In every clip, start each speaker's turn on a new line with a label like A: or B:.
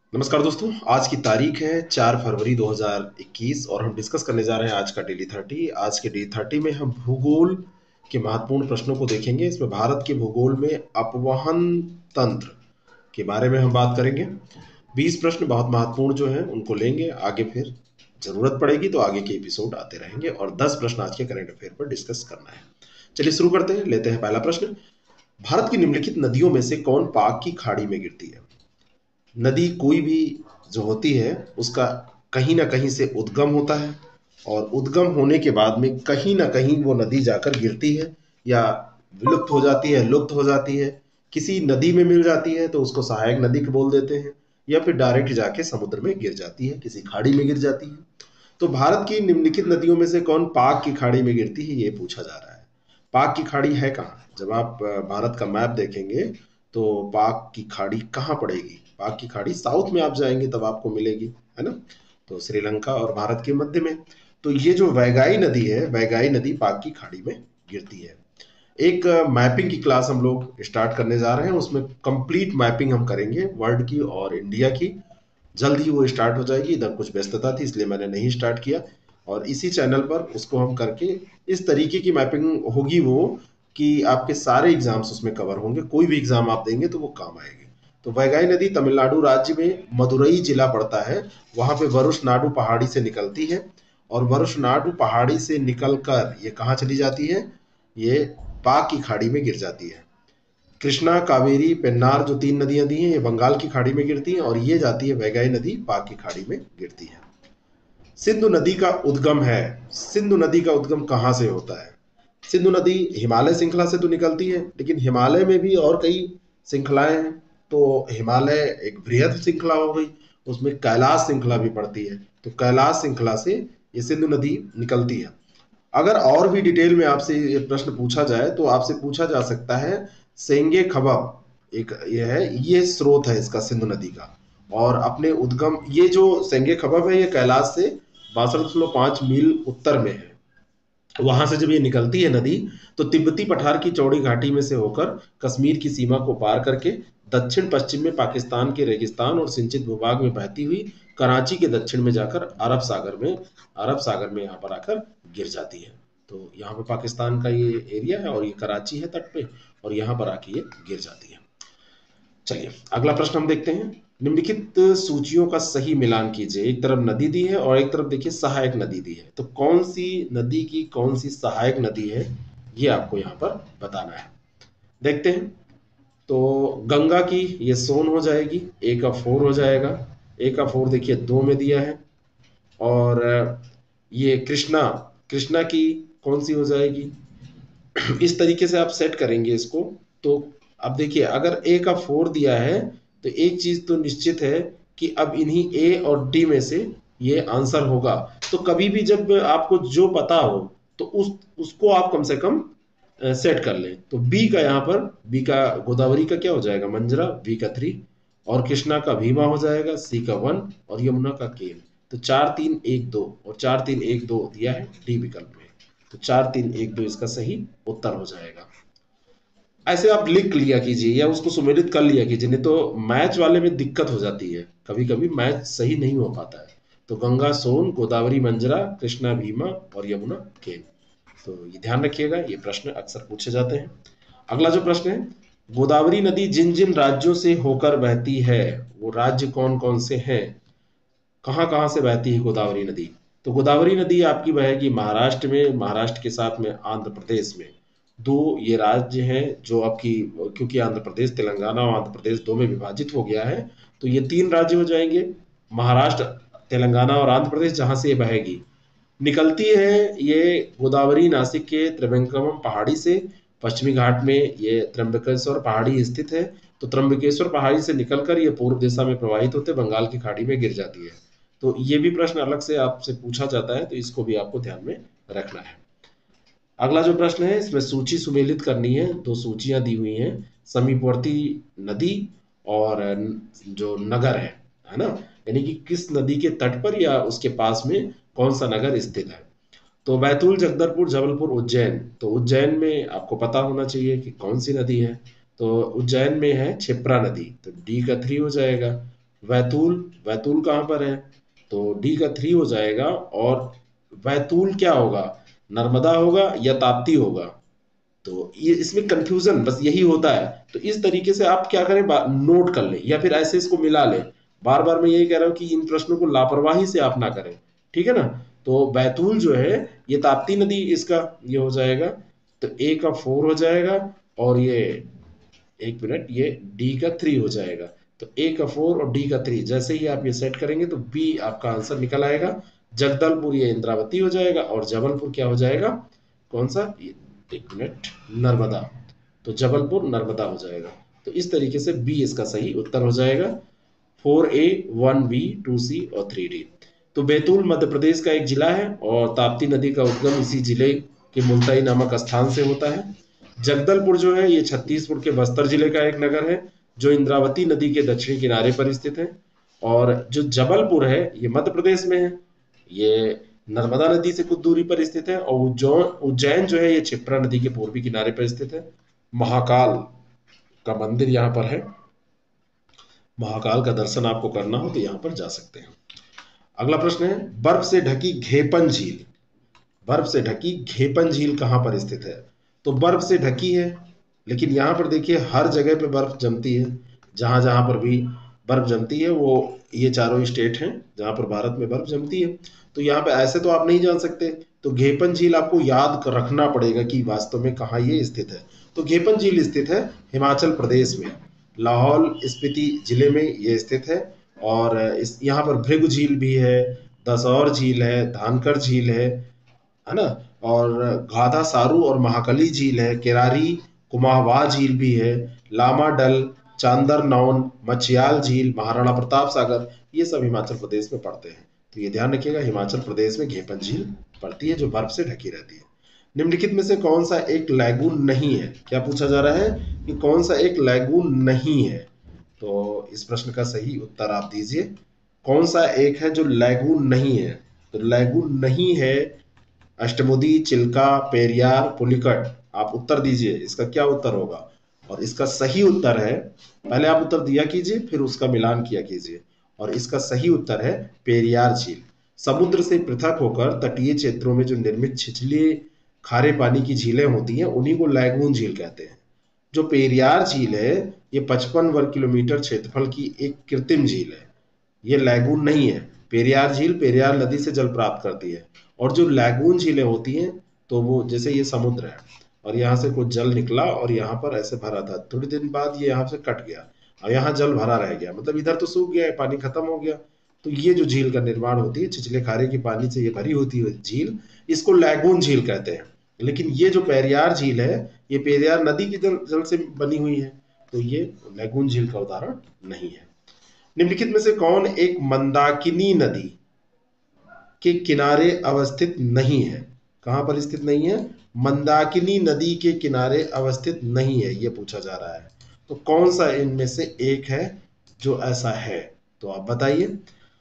A: नमस्कार दोस्तों। आज की तारीख है 4 फरवरी 2021 और हम डिस्कस करने जा रहे हैं आज का डेली 30। आज के डेली 30 में हम भूगोल के महत्वपूर्ण प्रश्नों को देखेंगे। इसमें भारत के भूगोल में अपवहन तंत्र के बारे में हम बात करेंगे। 20 प्रश्न बहुत महत्वपूर्ण जो हैं उनको लेंगे, आगे फिर जरूरत पड़ेगी तो आगे के एपिसोड आते रहेंगे, और 10 प्रश्न आज के करंट अफेयर पर डिस्कस करना है। चलिए शुरू करते हैं। लेते हैं पहला प्रश्न। भारत की निम्नलिखित नदियों में से कौन पाक की खाड़ी में गिरती है? नदी कोई भी जो होती है उसका कहीं ना कहीं से उद्गम होता है, और उद्गम होने के बाद में कहीं ना कहीं वो नदी जाकर गिरती है, या विलुप्त हो जाती है, लुप्त हो जाती है। किसी नदी में मिल जाती है तो उसको सहायक नदी बोल देते हैं, या फिर डायरेक्ट जाके समुद्र में गिर जाती है, किसी खाड़ी में गिर जाती है। तो भारत की निम्नलिखित नदियों में से कौन पाक की खाड़ी में गिरती है, ये पूछा जा रहा है। पाक की खाड़ी है कहाँ? जब आप भारत का मैप देखेंगे तो पाक की खाड़ी कहाँ पड़ेगी? पाक की खाड़ी साउथ में आप जाएंगे तब आपको मिलेगी, है ना? तो श्रीलंका और भारत के मध्य में। तो ये जो वैगाई नदी है, वैगाई नदी पाक की खाड़ी में गिरती है। एक मैपिंग की क्लास हम लोग स्टार्ट करने जा रहे हैं, उसमें कंप्लीट मैपिंग हम करेंगे वर्ल्ड की और इंडिया की। जल्द ही वो स्टार्ट हो जाएगी। इधर कुछ व्यस्तता थी इसलिए मैंने नहीं स्टार्ट किया, और इसी चैनल पर उसको हम करके इस तरीके की मैपिंग होगी वो, कि आपके सारे एग्जाम्स उसमें कवर होंगे। कोई भी एग्जाम आप देंगे तो वो काम आएगी। तो वैगाई नदी तमिलनाडु राज्य में मदुरई जिला पड़ता है, वहां पे वरुशनाडु पहाड़ी से निकलती है, और वरुशनाडु पहाड़ी से निकलकर ये कहाँ चली जाती है? ये पाक की खाड़ी में गिर जाती है। कृष्णा, कावेरी, पेन्नार जो तीन नदियां दी हैं ये बंगाल की खाड़ी में गिरती हैं, और ये जाती है वैगाई नदी पाक की खाड़ी में गिरती है। सिंधु नदी का उद्गम है। सिंधु नदी का उद्गम कहाँ से होता है? सिंधु नदी हिमालय श्रृंखला से तो निकलती है, लेकिन हिमालय में भी और कई श्रृंखलाएं हैं। तो हिमालय एक बृहद श्रृंखला हो गई, उसमें कैलाश श्रृंखला भी पड़ती है। तो कैलाश श्रृंखला से ये सिंधु नदी निकलती है। अगर और भी डिटेल में आपसे ये प्रश्न पूछा जाए तो आपसे पूछा जा सकता है, सेंगे खबब एक ये है, ये स्रोत है इसका सिंधु नदी का। और अपने उद्गम, ये जो सेंगे खबब है ये कैलाश से 62.5 मील उत्तर में है। वहां से जब ये निकलती है नदी तो तिब्बती पठार की चौड़ी घाटी में से होकर कश्मीर की सीमा को पार करके दक्षिण पश्चिम में पाकिस्तान के रेगिस्तान और सिंचित भूभाग में बहती हुई कराची के दक्षिण में जाकर अरब सागर में यहाँ पर आकर गिर जाती है। तो यहाँ पे पाकिस्तान का ये एरिया है और ये कराची है तट पे, और यहाँ पर आके ये गिर जाती है। चलिए अगला प्रश्न हम देखते हैं। निम्नलिखित सूचियों का सही मिलान कीजिए। एक तरफ नदी दी है और एक तरफ देखिए सहायक नदी दी है, तो कौन सी नदी की कौन सी सहायक नदी है ये आपको यहाँ पर बताना है। देखते हैं। तो गंगा की ये सोन हो जाएगी, ए का 4 हो जाएगा। ए का 4 देखिए 2 में दिया है। और ये कृष्णा, कृष्णा की कौन सी हो जाएगी? इस तरीके से आप सेट करेंगे इसको। तो अब देखिए अगर ए का 4 दिया है तो एक चीज तो निश्चित है कि अब इन्हीं ए और डी में से ये आंसर होगा। तो कभी भी जब आपको जो पता हो तो उसको आप कम से कम सेट कर लें। तो बी का यहाँ पर, बी का गोदावरी का क्या हो जाएगा? मंजरा, बी का 3। और कृष्णा का भीमा हो जाएगा, सी का 1। और यमुना का केन। तो 4 3 1 2, और 4 3 1 2 दिया है डी विकल्प में। तो 4 3 1 2 इसका सही उत्तर हो जाएगा। ऐसे आप लिख लिया कीजिए या उसको सुमेलित कर लिया कीजिए, नहीं तो मैच वाले में दिक्कत हो जाती है, कभी कभी मैच सही नहीं हो पाता है। तो गंगा सोन, गोदावरी मंजरा, कृष्णा भीमा और यमुना केन। तो ये ध्यान रखिएगा, ये प्रश्न अक्सर पूछे जाते हैं। अगला जो प्रश्न है, गोदावरी नदी जिन जिन राज्यों से होकर बहती है वो राज्य कौन कौन से हैं? कहाँ कहाँ से बहती है गोदावरी नदी? तो गोदावरी नदी आपकी बहेगी महाराष्ट्र में, महाराष्ट्र के साथ में आंध्र प्रदेश में। दो ये राज्य हैं जो आपकी, क्योंकि आंध्र प्रदेश तेलंगाना और आंध्र प्रदेश दो में विभाजित हो गया है, तो ये तीन राज्य हो जाएंगे, महाराष्ट्र, तेलंगाना और आंध्र प्रदेश, जहां से ये बहेगी। निकलती है ये गोदावरी नासिक के त्रिवेंद्रम पहाड़ी से। पश्चिमी घाट में ये त्र्यंबकेश्वर पहाड़ी स्थित है। तो त्र्यंबकेश्वर पहाड़ी से निकलकर ये पूर्व दिशा में प्रवाहित होते बंगाल की खाड़ी में गिर जाती है। तो ये भी प्रश्न अलग से आपसे पूछा जाता है, तो इसको भी आपको ध्यान में रखना है। अगला जो प्रश्न है इसमें सूची सुमेलित करनी है। दो सूचियां दी हुई हैं, समीपवर्ती नदी और जो नगर है ना, यानी कि किस नदी के तट पर या उसके पास में कौन सा नगर स्थित है। तो बैतूल, जगदलपुर, जबलपुर, उज्जैन। तो उज्जैन में आपको पता होना चाहिए कि कौन सी नदी है। तो उज्जैन में है क्षिप्रा नदी, तो डी का 3 हो जाएगा। बैतूल, बैतूल कहाँ पर है? तो डी का 3 हो जाएगा। और बैतूल क्या होगा, नर्मदा होगा या ताप्ती होगा? तो ये इसमें कंफ्यूजन बस यही होता है। तो इस तरीके से आप क्या करें, नोट कर लें या फिर ऐसे इसको मिला लें। बार बार मैं यही कह रहा हूं कि इन प्रश्नों को लापरवाही से आप ना करें, ठीक है ना। तो बैतूल जो है ये ताप्ती नदी, इसका ये हो जाएगा। तो ए का 4 हो जाएगा और ये, एक मिनट, ये डी का 3 हो जाएगा। तो ए का 4 और डी का 3 जैसे ही आप ये सेट करेंगे तो बी आपका आंसर निकल आएगा। जगदलपुर ये इंद्रावती हो जाएगा और जबलपुर क्या हो जाएगा, कौन सा, एक मिनट, नर्मदा। तो जबलपुर नर्मदा हो जाएगा। तो इस तरीके से बी इसका सही उत्तर हो जाएगा। 4A, 1B, 2C और 3D। तो बैतूल मध्य प्रदेश का एक जिला है और ताप्ती नदी का उद्गम इसी जिले के मुल्ताई नामक स्थान से होता है। जगदलपुर जो है ये छत्तीसगढ़ के बस्तर जिले का एक नगर है जो इंद्रावती नदी के दक्षिणी किनारे पर स्थित है। और जो जबलपुर है ये मध्य प्रदेश में है, ये नर्मदा नदी से कुछ दूरी पर स्थित है। और उज्जैन जो है ये क्षिप्रा नदी के पूर्वी किनारे पर स्थित है। महाकाल का मंदिर यहाँ पर है, महाकाल का दर्शन आपको करना हो तो यहाँ पर जा सकते हैं। अगला प्रश्न है, बर्फ से ढकी घेपन झील, बर्फ से ढकी घेपन झील कहाँ पर स्थित है? तो बर्फ से ढकी है, लेकिन यहाँ पर देखिए हर जगह पे बर्फ जमती है। जहां जहां पर भी बर्फ जमती है वो ये चारों स्टेट हैं जहां पर भारत में बर्फ जमती है। तो यहाँ पे ऐसे तो आप नहीं जान सकते। तो घेपन झील आपको याद रखना पड़ेगा कि वास्तव में कहाँ ये स्थित है। तो घेपन झील स्थित है हिमाचल प्रदेश में, लाहौल स्पीति जिले में ये स्थित है। और इस यहाँ पर भृगु झील भी है, दसौर झील है, धानकर झील है ना। और गाधा सारू और महाकली झील है, केरारी कुमाहवा झील भी है, लामा डल, चांदर नौन, मचियाल झील, महाराणा प्रताप सागर, ये सब हिमाचल प्रदेश में पड़ते हैं। तो ये ध्यान रखिएगा, हिमाचल प्रदेश में घेपन झील पड़ती है जो बर्फ से ढकी रहती है। निम्नलिखित में से कौन सा एक लैगून नहीं है? क्या पूछा जा रहा है कि कौन सा एक लैगून नहीं है? तो इस प्रश्न का सही उत्तर आप दीजिए। कौन सा एक है जो लैगून नहीं है? तो लैगून नहीं है अष्टमुदी, चिल्का, पेरियार, पुलिकट। आप उत्तर दीजिए, इसका क्या उत्तर होगा? और इसका सही उत्तर है, पहले आप उत्तर दिया कीजिए फिर उसका मिलान किया कीजिए। और इसका सही उत्तर है पेरियार झील। समुद्र से पृथक होकर तटीय क्षेत्रों में जो निर्मित छिछली खारे पानी की झीलें होती हैं उन्हीं को लैगून झील कहते हैं। जो पेरियार झील है ये 55 वर्ग किलोमीटर क्षेत्रफल की एक कृत्रिम झील है, ये लैगून नहीं है। पेरियार झील पेरियार नदी से जल प्राप्त करती है। और जो लैगून झीलें होती हैं तो वो जैसे ये समुद्र है और यहाँ से कुछ जल निकला और यहाँ पर ऐसे भरा था, थोड़ी दिन बाद ये यहाँ से कट गया और यहाँ जल भरा रह गया, मतलब इधर तो सूख गया है, पानी खत्म हो गया। तो ये जो झील का निर्माण होती है छिछले खारे की पानी से ये भरी होती है झील, इसको लैगून झील कहते हैं। लेकिन ये जो पेरियार झील है ये पेरियार नदी की जल से बनी हुई है, तो ये लैगून झील का उदाहरण नहीं है। निम्नलिखित में से कौन एक मंदाकिनी नदी के किनारे अवस्थित नहीं है? कहां पर स्थित नहीं है? मंदाकिनी नदी के किनारे अवस्थित नहीं है, यह पूछा जा रहा है। तो कौन सा इनमें से एक है जो ऐसा है? तो आप बताइए।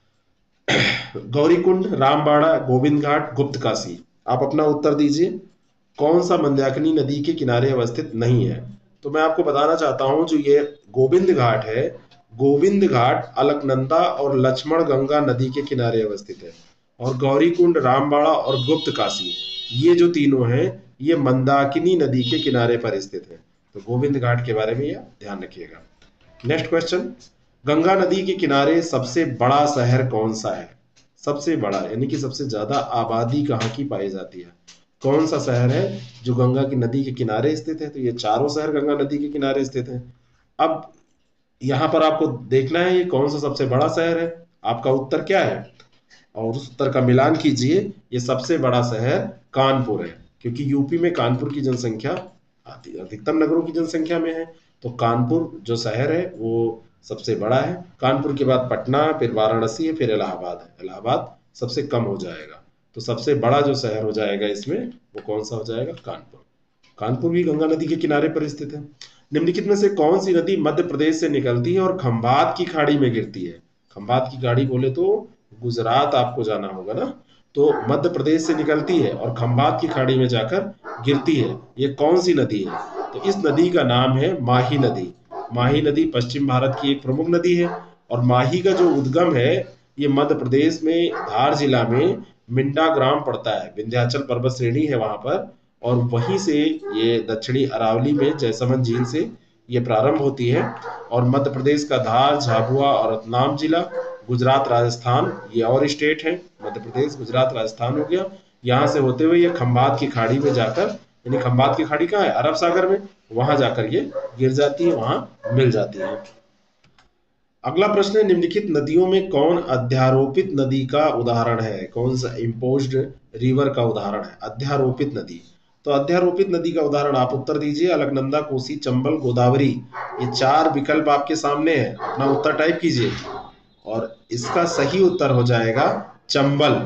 A: गौरीकुंड, रामबाड़ा, गोविंद घाट, गुप्त काशी, आप अपना उत्तर दीजिए। कौन सा मंदाकिनी नदी के किनारे अवस्थित नहीं है? तो मैं आपको बताना चाहता हूं जो ये गोविंद घाट है, गोविंद घाट अलकनंदा और लक्ष्मण गंगा नदी के किनारे अवस्थित है। और गौरीकुंड, रामबाड़ा और गुप्त काशी, ये जो तीनों हैं ये मंदाकिनी नदी के किनारे पर स्थित है। तो गोविंद घाट के बारे में यह ध्यान रखिएगा। नेक्स्ट क्वेश्चन, गंगा नदी के किनारे सबसे बड़ा शहर कौन सा है? सबसे बड़ा यानी कि सबसे ज्यादा आबादी कहाँ की पाई जाती है? कौन सा शहर है जो गंगा की नदी के किनारे स्थित है? तो ये चारों शहर गंगा नदी के किनारे स्थित हैं। अब यहाँ पर आपको देखना है ये कौन सा सबसे बड़ा शहर है, आपका उत्तर क्या है और उस उत्तर का मिलान कीजिए। ये सबसे बड़ा शहर कानपुर है, क्योंकि यूपी में कानपुर की जनसंख्या अधिकतम नगरों की जनसंख्या में है। तो कानपुर जो शहर है वो सबसे बड़ा है। कानपुर के बाद पटना, फिर वाराणसी है, फिर इलाहाबाद है। इलाहाबाद सबसे कम हो जाएगा। तो सबसे बड़ा जो शहर हो जाएगा इसमें वो कौन सा हो जाएगा? कानपुर। कानपुर भी गंगा नदी के किनारे पर स्थित है। निम्नलिखित में से कौन सी नदी मध्य प्रदेश से निकलती है और खंभात की खाड़ी में गिरती है? खंभात की खाड़ी बोले तो गुजरात आपको जाना होगा ना। तो मध्य प्रदेश से निकलती है और खंभात की खाड़ी में जाकर गिरती है, ये कौन सी नदी है? तो इस नदी का नाम है माही नदी। माही नदी पश्चिम भारत की एक प्रमुख नदी है और माही का जो उद्गम है ये मध्य प्रदेश में धार जिला में मिंडा ग्राम पड़ता है, विंध्याचल पर्वत श्रेणी है वहां पर, और वहीं से ये दक्षिणी अरावली में जयसमंद झील से ये प्रारंभ होती है। और मध्य प्रदेश का धार, झाबुआ और रतलाम जिला, गुजरात, राजस्थान ये और स्टेट है, मध्य प्रदेश, गुजरात, राजस्थान हो गया, यहाँ से होते हुए ये खंबात की खाड़ी में जाकर, यानी खंबात की खाड़ी कहाँ है, अरब सागर में, वहां जाकर ये गिर जाती है, वहां मिल जाती है। अगला प्रश्न है, निम्नलिखित नदियों में कौन अध्यारोपित नदी का उदाहरण है, कौन सा इम्पोज्ड रिवर का उदाहरण है अध्यारोपित नदी। तो अध्यारोपित नदी का उदाहरण आप उत्तर दीजिए, अलकनंदा, कोसी, चंबल, गोदावरी। ये चार विकल्प आपके सामने है, अपना उत्तर टाइप कीजिए और इसका सही उत्तर हो जाएगा चंबल।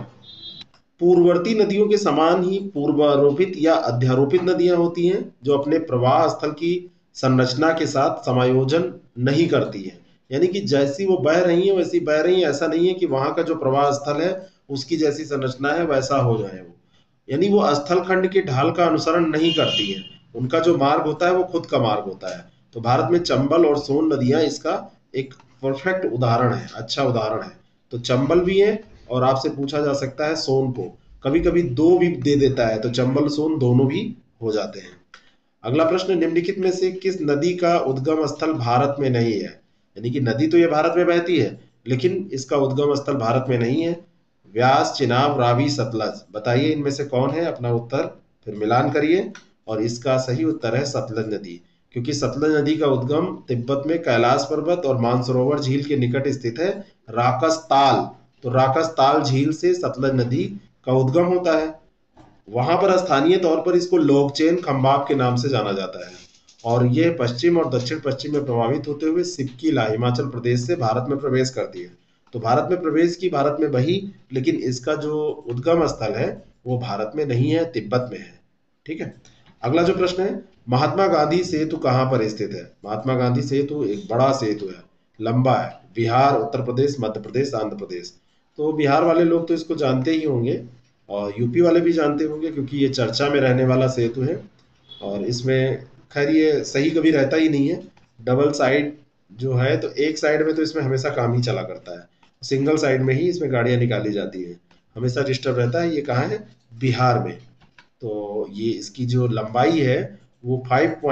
A: पूर्ववर्ती नदियों के समान ही पूर्वारोपित या अध्यारोपित नदियां होती हैं जो अपने प्रवाह स्थल की संरचना के साथ समायोजन नहीं करती हैं, यानी कि जैसी वो बह रही हैं वैसी बह रही हैं, ऐसा नहीं है कि वहां का जो प्रवाह स्थल है उसकी जैसी संरचना है वैसा हो जाए वो, यानी वो स्थल खंड के ढाल का अनुसरण नहीं करती है, उनका जो मार्ग होता है वो खुद का मार्ग होता है। तो भारत में चंबल और सोन नदियां इसका एक परफेक्ट उदाहरण है, अच्छा उदाहरण है। तो चंबल भी है और आपसे पूछा जा सकता है सोन को, कभी कभी दो भी दे देता है, तो चंबल सोन दोनों भी हो जाते हैं। अगला प्रश्न, निम्नलिखित में से किस नदी का उद्गम स्थल भारत में नहीं है, यानी कि नदी तो ये भारत में बहती है लेकिन इसका उद्गम स्थल भारत में नहीं है। व्यास, चिनाब, रावी, सतलज, बताइए इनमें से कौन है, अपना उत्तर फिर मिलान करिए और इसका सही उत्तर है सतलज नदी, क्योंकि सतलज नदी का उद्गम तिब्बत में कैलाश पर्वत और मानसरोवर झील के निकट स्थित है राकस ताल, तो राकस ताल झील से सतलज नदी का उद्गम होता है। वहां पर स्थानीय तौर पर इसको लोकचेन खंबाब के नाम से जाना जाता है और यह पश्चिम और दक्षिण पश्चिम में प्रभावित होते हुए सिपकीला, हिमाचल प्रदेश से भारत में प्रवेश करती है। तो भारत में प्रवेश की, भारत में बही, लेकिन इसका जो उद्गम स्थल है वो भारत में नहीं है, तिब्बत में है। ठीक है। अगला जो प्रश्न है, महात्मा गांधी सेतु कहाँ पर स्थित है। महात्मा गांधी सेतु एक बड़ा सेतु है, लंबा है, बिहार, उत्तर प्रदेश, मध्य प्रदेश, आंध्र प्रदेश। तो बिहार वाले लोग तो इसको जानते ही होंगे और यूपी वाले भी जानते होंगे क्योंकि ये चर्चा में रहने वाला सेतु है। और इसमें खैर ये सही कभी रहता ही नहीं है, डबल साइड जो है, तो एक साइड में तो इसमें हमेशा काम ही चला करता है, सिंगल साइड में ही इसमें गाड़ियां निकाली जाती है, हमेशा डिस्टर्ब रहता है। ये कहाँ है, बिहार में। तो ये इसकी जो लंबाई है वो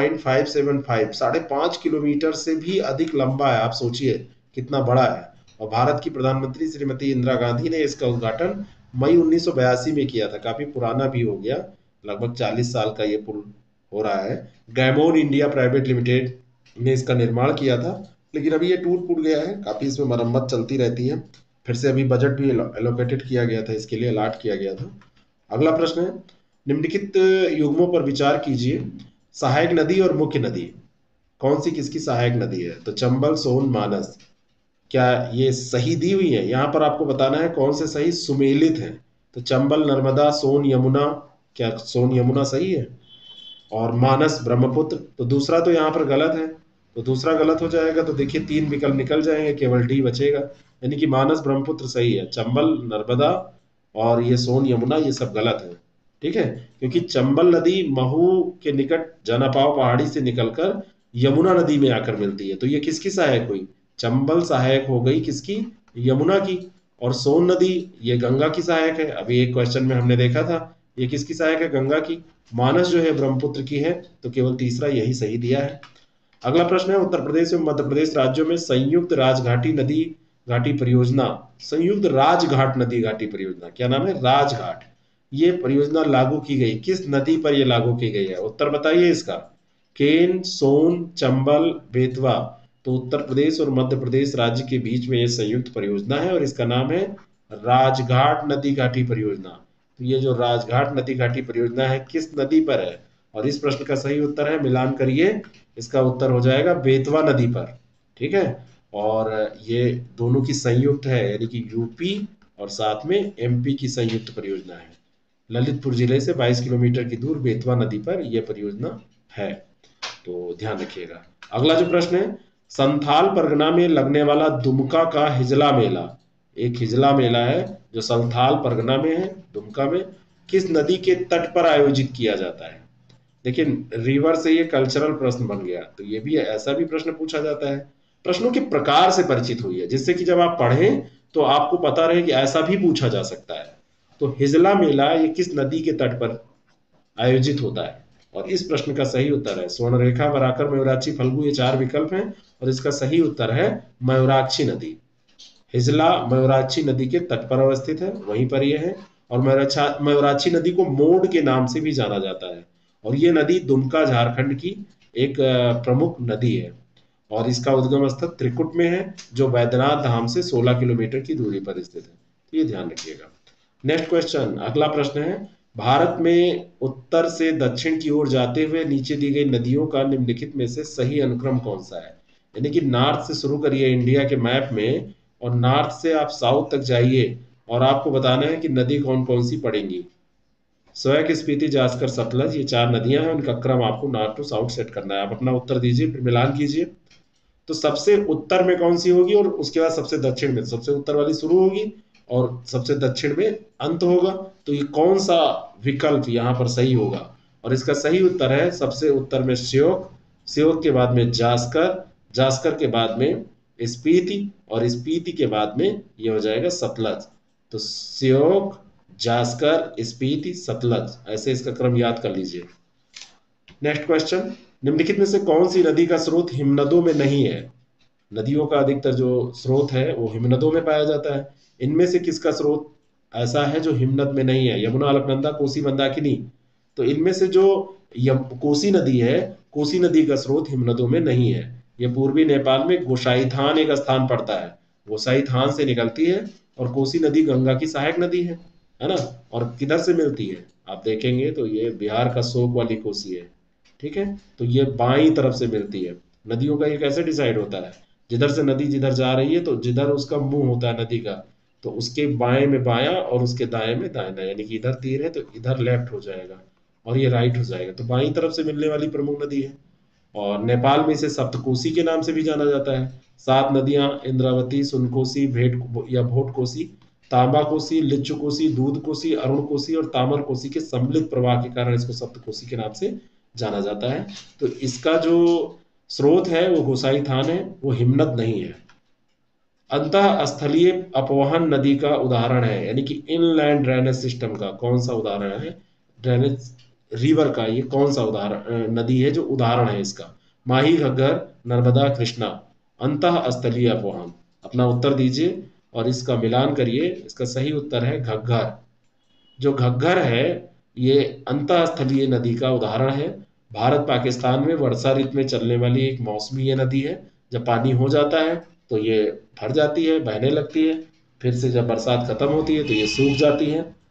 A: 5.575, 5.5 किलोमीटर से भी अधिक लंबा है, आप सोचिए कितना बड़ा है। और भारत की प्रधानमंत्री श्रीमती इंदिरा गांधी ने इसका उद्घाटन मई 1982 में किया था, काफी पुराना भी हो गया, लगभग 40 साल का ये पुल हो रहा है। गैमोन इंडिया प्राइवेट लिमिटेड ने इसका निर्माण किया था, लेकिन अभी ये टूट फूट गया है, काफी इसमें मरम्मत चलती रहती है, फिर से अभी बजट भी एलोकेटेड किया गया था, इसके लिए अलॉट किया गया था। अगला प्रश्न है, निम्नलिखित युग्मों पर विचार कीजिए, सहायक नदी और मुख्य नदी कौन सी किसकी सहायक नदी है। तो चंबल, सोन, मानस, क्या ये सही दी हुई है, यहाँ पर आपको बताना है कौन से सही सुमेलित है। तो चंबल, नर्मदा, सोन, यमुना, क्या सोन यमुना सही है। और मानस, ब्रह्मपुत्र, तो दूसरा तो यहाँ पर गलत है, तो दूसरा गलत हो जाएगा, तो देखिए तीन विकल्प निकल जाएंगे, केवल डी बचेगा, यानी कि मानस ब्रह्मपुत्र सही है, चंबल, नर्मदा और ये सोन यमुना ये सब गलत है। ठीक है, क्योंकि चंबल नदी महू के निकट जनापाव पहाड़ी से निकलकर यमुना नदी में आकर मिलती है, तो ये किसकी सहायक हुई, चंबल सहायक हो गई किसकी, यमुना की। और सोन नदी ये गंगा की सहायक है, अभी एक क्वेश्चन में हमने देखा था, ये किसकी सहायक है, गंगा की। मानस जो है ब्रह्मपुत्र की है, तो केवल तीसरा यही सही दिया है। अगला प्रश्न है, उत्तर प्रदेश एवं मध्य प्रदेश राज्यों में संयुक्त राजघाटी नदी घाटी परियोजना, संयुक्त राजघाट नदी घाटी परियोजना, क्या नाम है, राजघाट, ये परियोजना लागू की गई, किस नदी पर ये लागू की गई है, उत्तर बताइए इसका। केन, सोन, चंबल, बेतवा। तो उत्तर प्रदेश और मध्य प्रदेश राज्य के बीच में ये संयुक्त परियोजना है और इसका नाम है राजघाट नदी घाटी परियोजना। तो ये जो राजघाट नदी घाटी परियोजना है किस नदी पर है, और इस प्रश्न का सही उत्तर है, मिलान करिए, इसका उत्तर हो जाएगा बेतवा नदी पर। ठीक है, और ये दोनों की संयुक्त है, यानी कि यूपी और साथ में एमपी की संयुक्त परियोजना है। ललितपुर जिले से 22 किलोमीटर की दूर बेतवा नदी पर यह परियोजना है, तो ध्यान रखिएगा। अगला जो प्रश्न है, संथाल परगना में लगने वाला दुमका का हिजला मेला, एक हिजला मेला है जो संथाल परगना में है, दुमका में, किस नदी के तट पर आयोजित किया जाता है। लेकिन रिवर से ये कल्चरल प्रश्न बन गया, तो ये भी ऐसा भी प्रश्न पूछा जाता है। प्रश्नों के प्रकार से परिचित हुई है, जिससे कि जब आप पढ़ें तो आपको पता रहे कि ऐसा भी पूछा जा सकता है। तो हिजला मेला ये किस नदी के तट पर आयोजित होता है? और इस प्रश्न का सही उत्तर है स्वर्णरेखा, बराकर, मयूराक्षी, फल्गु, ये चार विकल्प हैं और इसका सही उत्तर है मयूराक्षी नदी। हिजला मयूराक्षी नदी के तट पर अवस्थित है, वहीं पर यह है। और मयूराक्षी नदी को मोड के नाम से भी जाना जाता है और ये नदी दुमका झारखंड की एक प्रमुख नदी है और इसका उद्गम स्थल त्रिकुट में है, जो बैद्यनाथ धाम से 16 किलोमीटर की दूरी पर स्थित है। तो ये ध्यान रखिएगा। नेक्स्ट क्वेश्चन, अगला प्रश्न है, भारत में उत्तर से दक्षिण की ओर जाते हुए नीचे दी गई नदियों का निम्नलिखित में से सही अनुक्रम कौन सा है? यानी कि नॉर्थ से शुरू करिए इंडिया के मैप में और नॉर्थ से आप साउथ तक जाइए और आपको बताना है कि नदी कौन कौन सी पड़ेंगी। स्वयं, स्पीति, जासकर, सतलज, ये चार नदियां हैं, उनका क्रम आपको नॉर्थ टू साउथ सेट करना है। आप अपना उत्तर दीजिए, फिर मिलान कीजिए। तो सबसे उत्तर में कौन सी होगी और उसके बाद सबसे दक्षिण में? सबसे उत्तर वाली शुरू होगी और सबसे दक्षिण में अंत होगा। तो ये कौन सा विकल्प यहाँ पर सही होगा? और इसका सही उत्तर है सबसे उत्तर में श्योक, श्योक के बाद में जास्कर, जास्कर के बाद में स्पीति और स्पीति के बाद में ये हो जाएगा सतलज। तो श्योक, जास्कर, स्पीति, सतलज, ऐसे इसका क्रम याद कर लीजिए। नेक्स्ट क्वेश्चन, निम्नलिखित में से कौन सी नदी का स्रोत हिमनदों में नहीं है? नदियों का अधिकतर जो स्रोत है वो हिमनदों में पाया जाता है। इनमें से किसका स्रोत ऐसा है जो हिमनद में नहीं है? यमुना, अलकनंदा, कोसी, मंदाकिनी। तो इनमें से जो कोसी नदी है, कोसी नदी का स्रोत हिमनदों में नहीं है। ये पूर्वी नेपाल में गोसाईथान एक स्थान पड़ता है, गोसाईथान से निकलती है और कोसी नदी गंगा की सहायक नदी है ना। और किधर से मिलती है आप देखेंगे तो ये बिहार का शोक वाली कोसी है, ठीक है। तो ये बाईं तरफ से मिलती है। नदियों का ये कैसे डिसाइड होता है? जिधर से नदी जिधर जा रही है तो जिधर उसका मुंह होता है नदी का, तो उसके बाएं में बायां और उसके दाएं में दाहिना, यानी कि इधर तीर है तो इधर लेफ्ट हो जाएगा और ये राइट हो जाएगा। तो बाईं तरफ से मिलने वाली प्रमुख नदी है और नेपाल में इसे सप्तकोसी के नाम से भी जाना जाता है। 7 नदियां इंद्रावती, सुनकोसी, भेट या भोटकोसी, तांबा कोसी, लिच्चू कोसी, दूध कोसी, अरुण कोसी और तामर कोसी के सम्मिलित प्रवाह के कारण इसको सप्तकोसी के नाम से जाना जाता है। तो इसका जो स्रोत है वो गोसाई थान है, वो हिमनद नहीं है। अंतः स्थलीय अपवहन नदी का उदाहरण है, यानी कि इनलैंड ड्रेनेज सिस्टम का कौन सा उदाहरण है? ड्रेनेज रिवर का ये कौन सा उदाहरण नदी है जो उदाहरण है इसका? माही, घग्गर, नर्मदा, कृष्णा। अंतः स्थलीय अपवहन, अपना उत्तर दीजिए और इसका मिलान करिए। इसका सही उत्तर है घग्गर। जो घग्गर है ये अंतःस्थलीय नदी का उदाहरण है। भारत पाकिस्तान में वर्षा ऋतु में चलने वाली एक मौसमी ये नदी है। जब पानी हो जाता है तो ये भर जाती है, बहने लगती है, फिर से जब बरसात खत्म होती है तो ये सूख जाती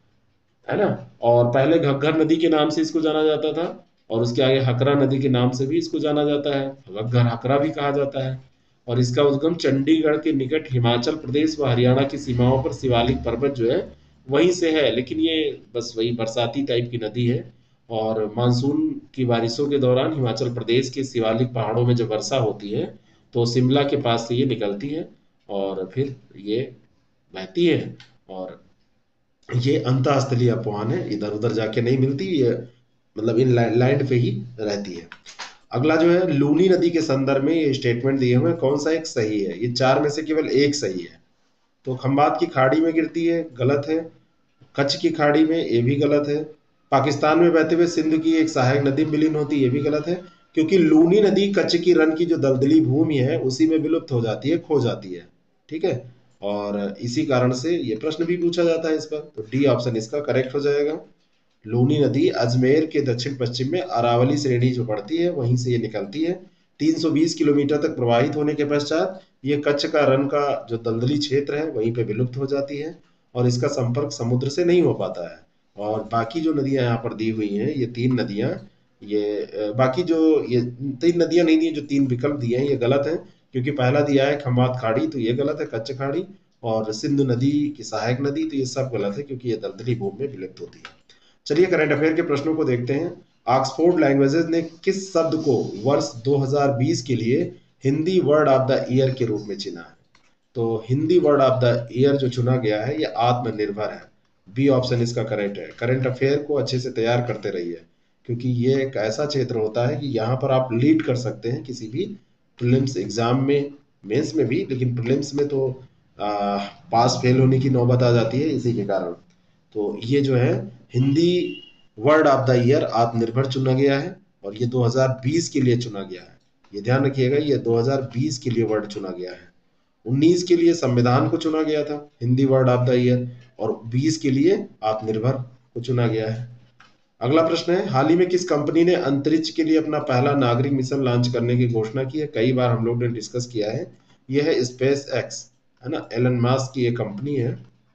A: है ना। और पहले घग्गर नदी के नाम से इसको जाना जाता था और उसके आगे हकरा नदी के नाम से भी इसको जाना जाता है, घग्गर हकरा भी कहा जाता है। और इसका उद्गम चंडीगढ़ के निकट हिमाचल प्रदेश व हरियाणा की सीमाओं पर शिवालिक पर्वत जो है वहीं से है। लेकिन ये बस वही बरसाती टाइप की नदी है और मानसून की बारिशों के दौरान हिमाचल प्रदेश के शिवालिक पहाड़ों में जब वर्षा होती है तो शिमला के पास से ये निकलती है और फिर ये बहती है। और ये अंतःस्थलीय अपवाहन है, इधर उधर जाके नहीं मिलती ये, मतलब इन लैंड पे ही रहती है। अगला जो है, लूनी नदी के संदर्भ में ये स्टेटमेंट दिए हुए हैं, कौन सा एक सही है? ये चार में से केवल एक सही है। तो खंबात की खाड़ी में गिरती है, गलत है। कच्छ की खाड़ी में, ये भी गलत है। पाकिस्तान में बहते हुए सिंध की एक सहायक नदी विलीन होती है, ये भी गलत है। क्योंकि लूनी नदी कच्छ की रन की जो दलदली भूमि है उसी में विलुप्त हो जाती है, खो जाती है, ठीक है। और इसी कारण से ये प्रश्न भी पूछा जाता है इस पर। तो डी ऑप्शन इसका करेक्ट हो जाएगा। लूनी नदी अजमेर के दक्षिण पश्चिम में अरावली श्रेणी जो पड़ती है वहीं से ये निकलती है। 320 किलोमीटर तक प्रवाहित होने के पश्चात ये कच्छ का रन का जो दलदली क्षेत्र है वहीं पे विलुप्त हो जाती है और इसका संपर्क समुद्र से नहीं हो पाता है। और बाकी जो नदियां यहाँ पर दी हुई हैं, ये 3 नदियां, ये बाकी जो ये 3 नदियां नहीं दी, जो 3 विकल्प दिए हैं ये गलत है। क्योंकि पहला दिया है खम्बात खाड़ी, तो ये गलत है, कच्छ खाड़ी। और सिंधु नदी की सहायक नदी, तो ये सब गलत है क्योंकि ये दलदली भूमि में विलुप्त होती है। चलिए करंट अफेयर के प्रश्नों को देखते हैं। ऑक्सफोर्ड लैंग्वेजेस ने किस शब्द को वर्ष 2020 के लिए Hindi word of the year के रूप में चुना है? तो Hindi word of the year जो चुना गया है ये आत्मनिर्भर है। बी ऑप्शन इसका करेक्ट है। करंट अफेयर को अच्छे से तैयार करते रहिए क्योंकि ये एक ऐसा क्षेत्र होता है कि यहाँ पर आप लीड कर सकते हैं किसी भी प्रीलिम्स एग्जाम में, मेंस में भी, लेकिन प्रीलिम्स में तो पास फेल होने की नौबत आ जाती है इसी के कारण। तो ये जो है Hindi word of the year आत्मनिर्भर चुना गया है, और ये 2020 के लिए चुना गया है। ये ध्यान रखिएगा, ये 2020 के लिए वर्ड चुना गया है। 19 के लिए संविधान को चुना गया था Hindi word of the year, और 20 के लिए आत्मनिर्भर को चुना गया है। अगला प्रश्न है, हाल ही में किस कंपनी ने अंतरिक्ष के लिए अपना पहला नागरिक मिशन लॉन्च करने की घोषणा की है? कई बार हम लोग ने डिस्कस किया है, यह है स्पेस एक्स, है ना। एलन मस्क की एक कंपनी है,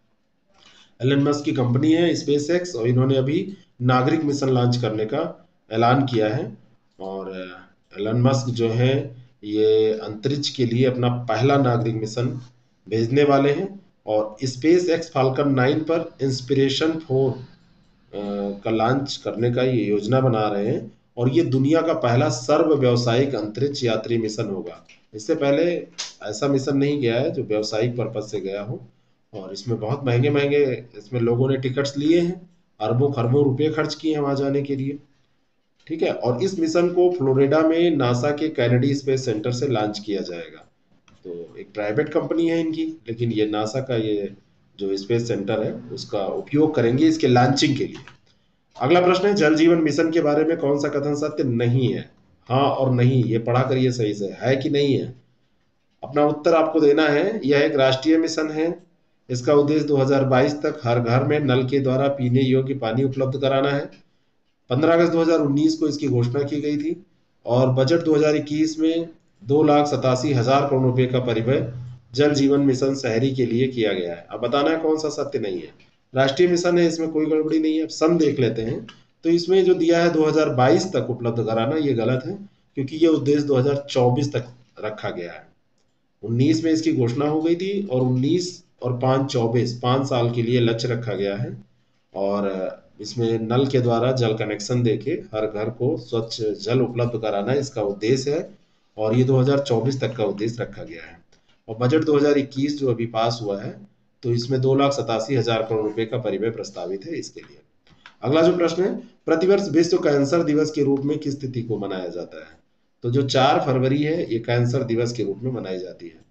A: एलन मस्क की कंपनी है स्पेस एक्स, और इन्होंने अभी नागरिक मिशन लॉन्च करने का ऐलान किया है। और एलन मस्क जो है ये अंतरिक्ष के लिए अपना पहला नागरिक मिशन भेजने वाले हैं, और स्पेस एक्स फाल्कन 9 पर इंस्पिरेशन 4 का लॉन्च करने का ये योजना बना रहे हैं, और ये दुनिया का पहला सर्व व्यावसायिक अंतरिक्ष यात्री मिशन होगा। इससे पहले ऐसा मिशन नहीं गया है जो व्यावसायिक पर्पज से गया हो, और इसमें बहुत महंगे महंगे इसमें लोगों ने टिकट्स लिए हैं, अरबों खरबों रुपए खर्च किए हैं वहां जाने के लिए। ठीक है, और इस मिशन को फ्लोरिडा में नासा के कैनेडी स्पेस सेंटर से लॉन्च किया जाएगा। तो एक प्राइवेट कंपनी है इनकी, लेकिन ये नासा का ये जो स्पेस सेंटर है उसका उपयोग करेंगे इसके लॉन्चिंग के लिए। अगला प्रश्न है, जल जीवन मिशन के बारे में कौन सा कथन सत्य नहीं है? हाँ और नहीं, ये पढ़ा करिए सही से, है कि नहीं है। अपना उत्तर आपको देना है। यह एक राष्ट्रीय मिशन है। इसका उद्देश्य 2022 तक हर घर में नल के द्वारा पीने योग्य पानी उपलब्ध कराना है। 15 अगस्त 2019 को इसकी घोषणा की गई थी, और बजट 2021 में 2,87,000 करोड़ रुपए का परिव्यय जल जीवन मिशन शहरी के लिए किया गया है। अब बताना है कौन सा सत्य नहीं है। राष्ट्रीय मिशन है, इसमें कोई गड़बड़ी नहीं है। अब सम देख लेते हैं, तो इसमें जो दिया है 2022 तक उपलब्ध कराना, ये गलत है, क्योंकि ये उद्देश्य 2024 तक रखा गया है। 19 में इसकी घोषणा हो गई थी, और 19 और 5 24 5 साल के लिए लक्ष्य रखा गया है। और इसमें नल के द्वारा जल कनेक्शन देके हर घर को स्वच्छ जल उपलब्ध कराना इसका उद्देश्य है, और ये 2024 तक का उद्देश्य रखा गया है। और बजट 2021 जो अभी पास हुआ है, तो इसमें 2,87,000 करोड़ रुपए का परिव्यय प्रस्तावित है इसके लिए। अगला जो प्रश्न है, प्रतिवर्ष विश्व कैंसर दिवस के रूप में किस तिथि को मनाया जाता है? तो जो 4 फरवरी है ये कैंसर दिवस के रूप में मनाई जाती है।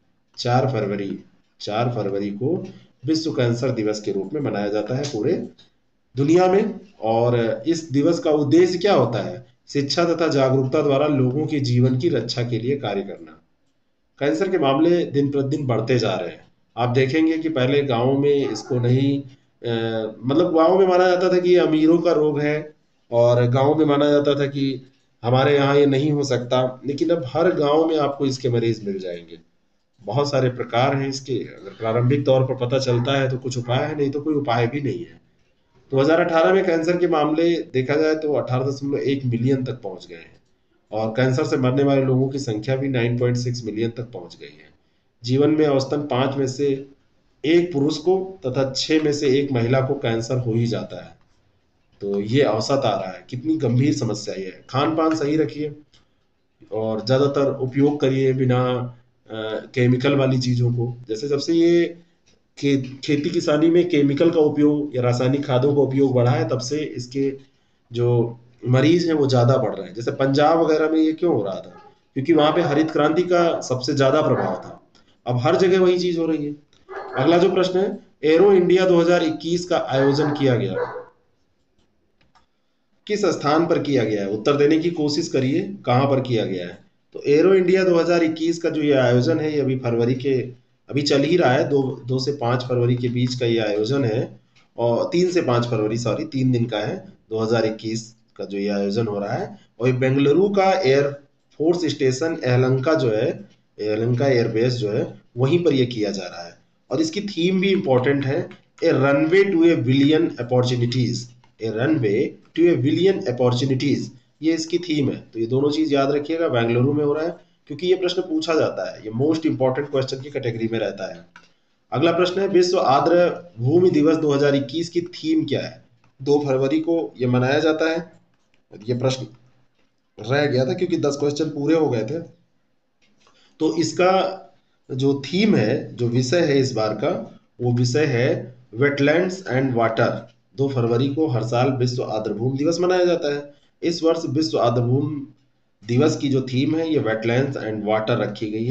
A: 4 फरवरी को विश्व कैंसर दिवस के रूप में मनाया जाता है पूरे दुनिया में। और इस दिवस का उद्देश्य क्या होता है? शिक्षा तथा जागरूकता द्वारा लोगों के जीवन की रक्षा के लिए कार्य करना। कैंसर के मामले दिन प्रतिदिन बढ़ते जा रहे हैं। आप देखेंगे कि पहले गाँव में इसको नहीं मतलब गाँव में माना जाता था कि ये अमीरों का रोग है, और गाँव में माना जाता था कि हमारे यहाँ ये नहीं हो सकता, लेकिन अब हर गाँव में आपको इसके मरीज मिल जाएंगे। बहुत सारे प्रकार हैं इसके, अगर प्रारंभिक तौर पर पता चलता है तो कुछ उपाय है, नहीं तो कोई उपाय भी नहीं है। 2018 में कैंसर के मामले देखा जाए तो 18.1 मिलियन तक पहुंच गए हैं, और कैंसर से मरने वाले लोगों की संख्या भी 9.6 मिलियन तक पहुंच गई है। जीवन में औसतन 5 में से 1 पुरुष को तथा 6 में से 1 महिला को कैंसर हो ही जाता है। तो ये औसत आ रहा है, कितनी गंभीर समस्या ये है। खान पान सही रखिए, और ज़्यादातर उपयोग करिए बिना केमिकल वाली चीज़ों को। जैसे जब से ये खेती किसानी में केमिकल का उपयोग या रासायनिक खादों का उपयोग बढ़ा है, तब से इसके जो मरीज हैं वो ज़्यादा बढ़ रहे हैं। जैसे पंजाब वगैरह में ये क्यों हो रहा था? क्योंकि वहाँ पे हरित क्रांति का सबसे ज़्यादा प्रभाव था। अब हर जगह वही चीज़ हो रही है। अगला जो प्रश्न है, एरो इंडिया 2021 का आयोजन किया गया, किस स्थान पर किया गया है? उत्तर देने की कोशिश करिए, कहाँ पर किया गया है। तो एरो इंडिया 2021 का जो ये आयोजन है, ये अभी फरवरी के अभी चल ही रहा है। 2 से 5 फरवरी के बीच का ये आयोजन है, और 3 से 5 फरवरी, सॉरी 3 दिन का है 2021 का जो ये आयोजन हो रहा है। और ये बेंगलुरु का एयरफोर्स स्टेशन यलहंका जो है, यलहंका एयरबेस जो है, वहीं पर ये किया जा रहा है। और इसकी थीम भी इंपॉर्टेंट है, a runway to a billion opportunities, a runway to a billion opportunities, ये इसकी थीम है। तो ये दोनों चीज याद रखिएगा, बेंगलुरु में हो रहा है, क्योंकि ये प्रश्न पूछा जाता है, ये मोस्ट इंपॉर्टेंट क्वेश्चन की कैटेगरी में रहता है। अगला प्रश्न है, विश्व आर्द्र भूमि दिवस 2021 की थीम क्या है? 2 फरवरी को ये मनाया जाता है। ये प्रश्न रह गया था क्योंकि 10 क्वेश्चन पूरे हो गए थे। तो इसका जो थीम है, जो विषय है इस बार का, वो विषय है वेटलैंड्स एंड वाटर। 2 फरवरी को हर साल विश्व आर्द्रभूमि दिवस मनाया जाता है। इस वर्ष विश्व आर्द्रभूमि दिवस की जो थीम है, ये वेटलैंड्स एंड वाटर रखी गई है।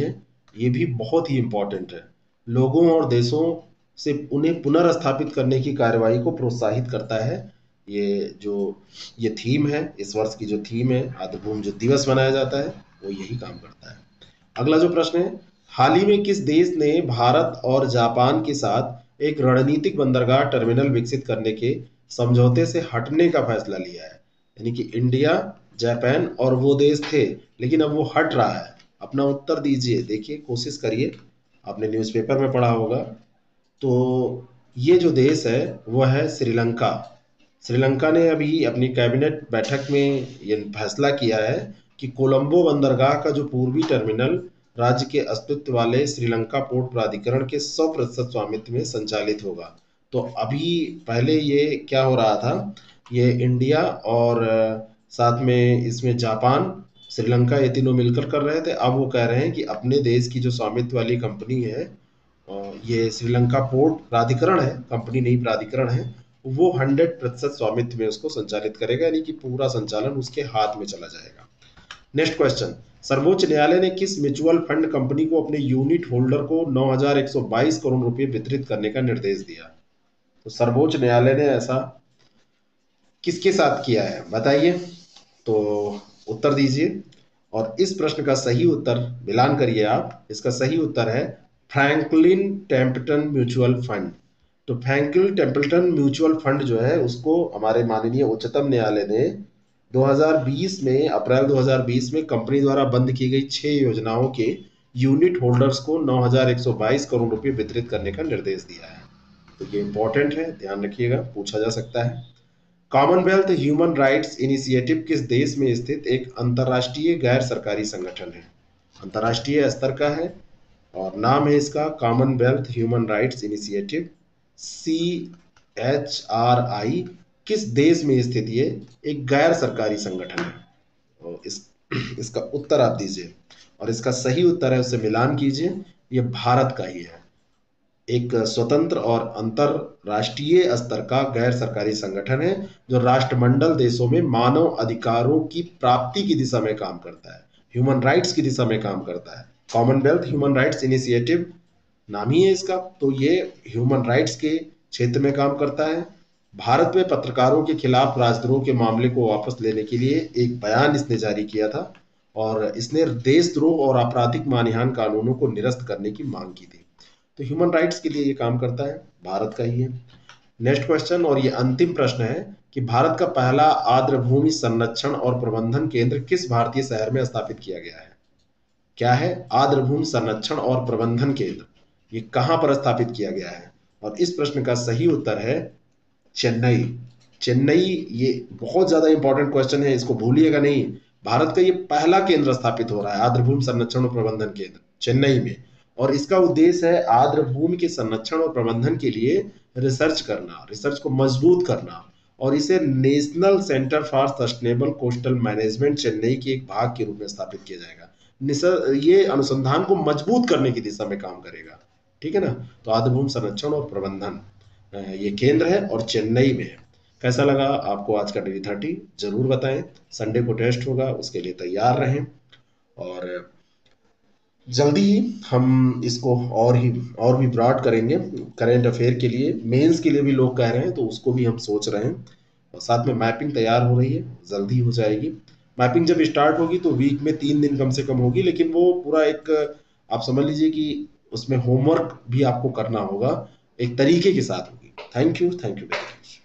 A: ये भी बहुत ही इंपॉर्टेंट है। लोगों और देशों से उन्हें पुनर्स्थापित करने की कार्रवाई को प्रोत्साहित करता है। ये जो ये थीम है, इस वर्ष की जो थीम है, आर्द्रभूमि जो दिवस मनाया जाता है, वो यही काम करता है। अगला जो प्रश्न है, हाल ही में किस देश ने भारत और जापान के साथ एक रणनीतिक बंदरगाह टर्मिनल विकसित करने के समझौते से हटने का फैसला लिया है? यानी कि इंडिया, जापान और वो देश थे, लेकिन अब वो हट रहा है। अपना उत्तर दीजिए, देखिए, कोशिश करिए। आपने न्यूज़पेपर में पढ़ा होगा। तो ये जो देश है वो है श्रीलंका। श्रीलंका ने अभी अपनी कैबिनेट बैठक में ये फैसला किया है कि कोलंबो बंदरगाह का जो पूर्वी टर्मिनल राज्य के अस्तित्व वाले श्रीलंका पोर्ट प्राधिकरण के 100% स्वामित्व में संचालित होगा। तो अभी पहले ये क्या हो रहा था, ये इंडिया और साथ में इसमें जापान, श्रीलंका, ये तीनों मिलकर कर रहे थे। अब वो कह रहे हैं कि अपने देश की जो स्वामित्व वाली कंपनी है, ये श्रीलंका पोर्ट प्राधिकरण है, कंपनी नहीं प्राधिकरण है, वो 100% स्वामित्व में उसको संचालित करेगा, यानी कि पूरा संचालन उसके हाथ में चला जाएगा। नेक्स्ट क्वेश्चन, सर्वोच्च न्यायालय ने किस म्यूचुअल फंड कंपनी को अपने यूनिट होल्डर को 9,122 करोड़ रुपए वितरित करने का निर्देश दिया? तो सर्वोच्च न्यायालय ने ऐसा किसके साथ किया है, बताइए। तो उत्तर दीजिए, और इस प्रश्न का सही उत्तर मिलान करिए आप। इसका सही उत्तर है फ्रैंकलिन टेम्पटन म्यूचुअल फंड। तो फ्रैंकलिन टेम्पटन म्यूचुअल फंड जो है, उसको हमारे माननीय उच्चतम न्यायालय ने 2020 में, अप्रैल 2020 में कंपनी द्वारा बंद की गई 6 योजनाओं के यूनिट होल्डर्स को 9,122 करोड़ रुपए वितरित करने का निर्देश दिया है। तो ये इंपॉर्टेंट है, ध्यान रखिएगा, पूछा जा सकता है। कॉमनवेल्थ ह्यूमन राइट्स इनिशिएटिव किस देश में स्थित एक अंतर्राष्ट्रीय गैर सरकारी संगठन है? अंतर्राष्ट्रीय स्तर का है और नाम है इसका Commonwealth Human Rights Initiative, CHRI। किस देश में स्थित ये एक गैर सरकारी संगठन है? और इसका उत्तर आप दीजिए, और इसका सही उत्तर है, उससे मिलान कीजिए, ये भारत का ही है। एक स्वतंत्र और अंतरराष्ट्रीय स्तर का गैर सरकारी संगठन है जो राष्ट्रमंडल देशों में मानव अधिकारों की प्राप्ति की दिशा में काम करता है, ह्यूमन राइट्स की दिशा में काम करता है। कॉमनवेल्थ ह्यूमन राइट्स इनिशिएटिव नाम ही है इसका। तो ये ह्यूमन राइट्स के क्षेत्र में काम करता है। भारत में पत्रकारों के खिलाफ राजद्रोह के मामले को वापस लेने के लिए एक बयान इसने जारी किया था, और इसने देशद्रोह और आपराधिक मानहानि कानूनों को निरस्त करने की मांग की थी। तो ह्यूमन राइट्स के लिए ये काम करता है, भारत का ही है। नेक्स्ट क्वेश्चन, और ये अंतिम प्रश्न है कि भारत का पहला आर्द्रभूमि संरक्षण और प्रबंधन केंद्र किस भारतीय शहर में स्थापित किया गया है? क्या है आर्द्रभूमि संरक्षण और प्रबंधन केंद्र, ये कहां पर स्थापित किया गया है? और इस प्रश्न का सही उत्तर है चेन्नई। चेन्नई, ये बहुत ज्यादा इंपॉर्टेंट क्वेश्चन है, इसको भूलिएगा नहीं। भारत का ये पहला केंद्र स्थापित हो रहा है, आर्द्रभूमि संरक्षण और प्रबंधन केंद्र, चेन्नई में। और इसका उद्देश्य है आर्द्रभूमि के संरक्षण और प्रबंधन के लिए रिसर्च करना, रिसर्च को मजबूत करना, और इसे National Centre for Sustainable Coastal Management Chennai के एक भाग के रूप में स्थापित किया जाएगा। ये अनुसंधान को मजबूत करने की दिशा में काम करेगा, ठीक है ना। तो आर्द्रभूमि संरक्षण और प्रबंधन ये केंद्र है और चेन्नई में है। कैसा लगा आपको आज का डेली 30? जरूर बताएं। संडे को टेस्ट होगा, उसके लिए तैयार रहें, और जल्दी ही हम इसको और भी ब्रॉड करेंगे। करेंट अफेयर के लिए, मेंस के लिए भी लोग कह रहे हैं, तो उसको भी हम सोच रहे हैं। और साथ में मैपिंग तैयार हो रही है, जल्दी हो जाएगी। मैपिंग जब स्टार्ट होगी तो वीक में 3 दिन कम से कम होगी, लेकिन वो पूरा एक, आप समझ लीजिए कि उसमें होमवर्क भी आपको करना होगा, एक तरीके के साथ होगी। Thank you very much.